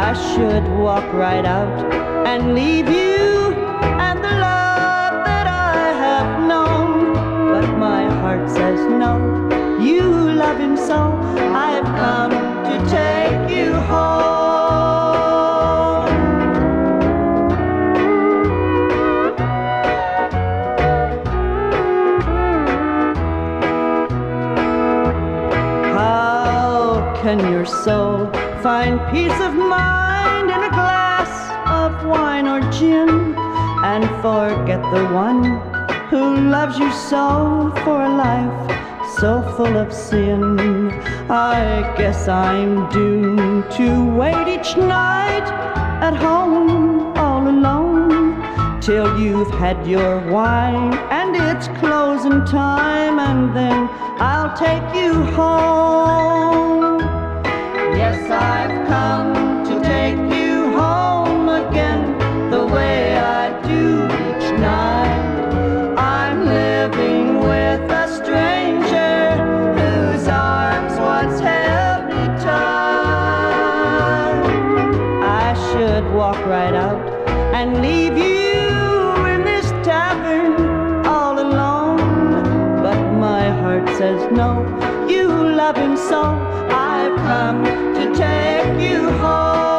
I should walk right out and leave you and the love that I have known. But my heart says no, you love him so, I've come to take you home. How can your soul find peace of mind in a glass of wine or gin, and forget the one who loves you so for a life so full of sin? I guess I'm doomed to wait each night at home all alone till you've had your wine and it's closing time, and then I'll take you home. Yes, I've come to take you home again, the way I do each night. I'm living with a stranger whose arms once held me tight. I should walk right out and leave you in this tavern all alone, but my heart says no, you love him so, I've come to take you home.